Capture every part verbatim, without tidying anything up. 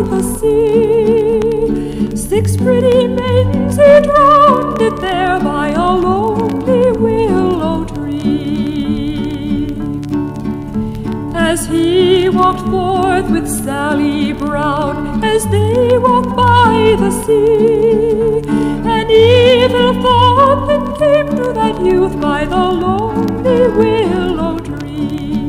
the sea. Six pretty maidens he drowned it there by a lonely willow tree. As he walked forth with Sally Brown, as they walked by the sea, an evil thought then came to that youth by the lonely willow tree.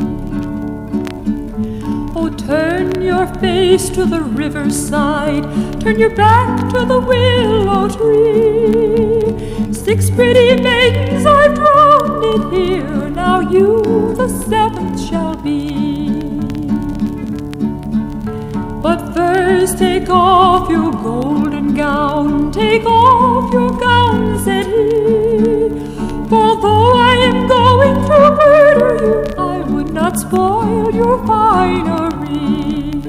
Oh, turn your face to the riverside, turn your back to the willow tree. Six pretty maidens I've drowned it here, now you the seventh shall be. But first take off your golden gown, take off your gown, said he. For though I am going to murder you, I would not spoil your finery.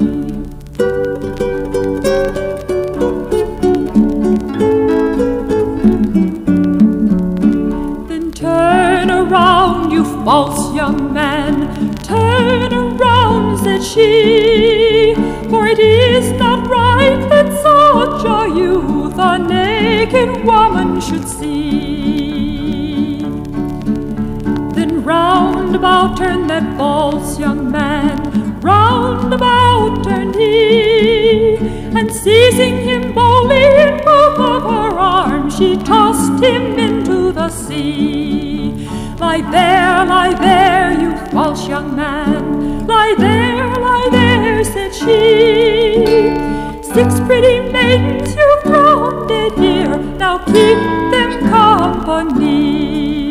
Then turn around, you false young man, turn around, said she. For it is not right that such a youth a naked woman should see. Then round about turned that false young man, round about turned he, and seizing him boldly in both of her arms, she tossed him into the sea. Lie there, lie there, you false young man, lie there, lie there, said she. Six pretty maidens you've drowned it here, now keep them company.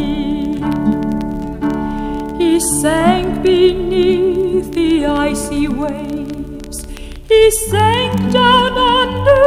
He sank beneath the icy waves, he sank down under